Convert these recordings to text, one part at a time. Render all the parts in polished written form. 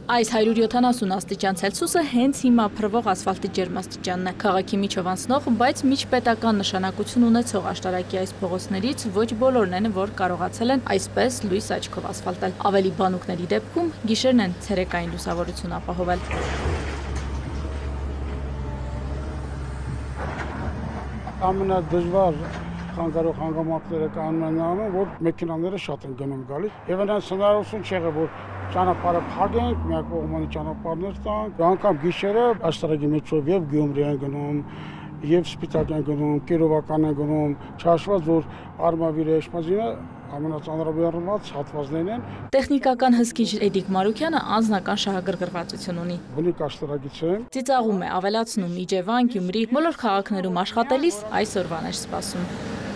Այս 170 աստիճան Ցելսիուսը հենց հիմա փռվող ասֆալտի ջերմաստիճանն է։ Քաղաքի միջով անցնող, բայց միջպետական նշանակություն ունեցող աշտարակի այս փողոցներից ոչ բոլորն են, որ կարողացել են այսպես լույս աչքով ասֆալտել։ Ավելի բանուկների դեպքում գիշերն են ցերեկային լուսավորություն ապահովել։ Ամենադժվար խանգարող հանգամանքները կանում են նրանում, որ մեքենաները շատ են գնում գալիս, եւ այնպես հնարավորություն չեղավ, որ ճանապարհը փակենք, միակողմանի ճանապարհներ տանք, անգամ գիշերը աշտարակի միջով եւ Գյումրի են գնում, եւ Սպիտակ են գնում, Կիրովական են գնում, չհաշված որ Արմավիրը Էշմազինը ամենածանրաբեռնված հատվածներն են։ Տեխնիկական հսկիչ Էդիկ Մարուկյանը անձնական շահագրգռվածություն ունի։ Բնիկ աշտարակից եմ։ Ծիծաղում է, ավելացնում Իջևան, Գյումրի, բոլոր քաղաքներում աշխատելիս այսօրվան էր սպասում։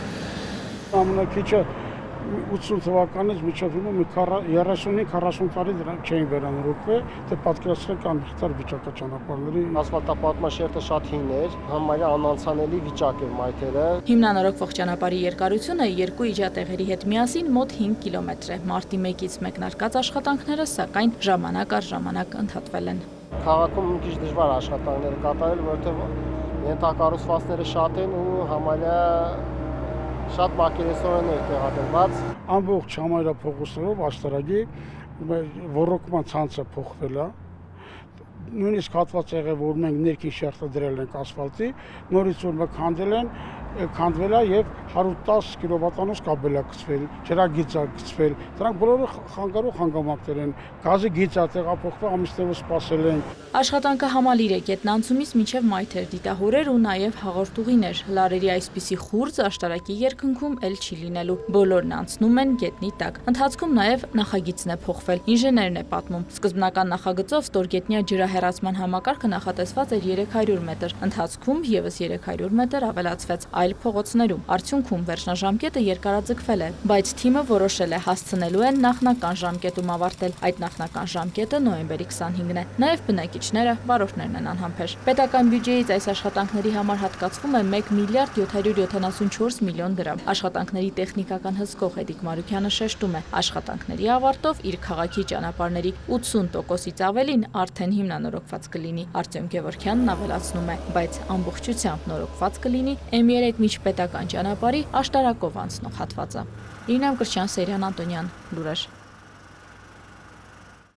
Ամենակիչը 80 թվականից մինչև հիմա մի 35-40 տարի դրանք չէին վերանորոգվել, թե պատկերացրեք անվտանգ վիճակա ճանապարհների ասֆալտապատմաշերտը շատ հին էր, համարյա անանցանելի վիճակ էր մայթերը։ Հիմնանորոգվող ճանապարհի երկարությունը երկու իջատեղերի հետ միասին մոտ 5 կիլոմետր է։ Մարտի 1-ից մեկնարկած աշխատանքները սակայն ժամանակ առ ժամանակ ընդհատվել են։ Քաղաքում մի քիչ դժվար աշխատանքներ կատարել, որովհետև ենթակառուցվածքները շատ են ու համարյա շատ մակերեսորեն է տեղադրված։ Ամբողջ համայնա փողոցներով աշտարակի ոռոգման ցանցը փոխվել է։ Նույնիսկ հատված եղել, որ մենք ներքին շերտը դրել ենք ասֆալտի, նորից որ քանդվել է եւ 110 կիլովատանոց կաբել է գցվել, ջրագիծ է գցվել։ Դրանք բոլորը խանգարող հանգամանքներ են։ Գազի գիծ է տեղափոխվել, ամիսներով սպասել են։ Աշխատանքը համալիր է գետնանցումից մինչև մայթեր, դիտահորեր ու նաև հաղորդուղիներ։ Լարերի այսպիսի խուրձ աշտարակի երկնքում էլ չի լինելու։ Բոլորն անցնում են գետնի տակ։ Ընթացքում նաև նախագիծն է փոխվել։ Ինժեներն է պատմում։ Սկզբնական նախագծով ստորգետնյա ջրահեռացման համակարգը նախատեսված էր 300 մետր։ Ընթացքում եւս 300 մետր ավելացվեց այլ փողոցներում։ Արդյունքում վերջնաժամկետը երկարաձգվել է, բայց թիմը որոշել է հասցնելու են նախնական ժամկետում ավարտել։ Այդ նախնական ժամկետը նոյեմբերի 25-ն է։ Նաև բնակիչները, վարորդներն են անհամբեր։ Պետական բյուջեից այս աշխատանքների համար հատկացվում է 1 միլիարդ 774 միլիոն դրամ։ Աշխատանքների տեխնիկական հսկող Էդիկ Մարուկյանը շեշտում է, աշխատանքների ավարտով իր քաղաքի ճանապարհների 80%-ից ավելին արդեն հիմնանորոգված կլինի։ Արտյոմ Գևորգյանն ավելացնում է, բայց ամբողջությամբ նորոգված կլինի M3 միջպետական ճանապարհի աշտարակով անցնող հատվածը։ Իրինամ Կրչյան, Սերյան Անտոնյան, լուրեր։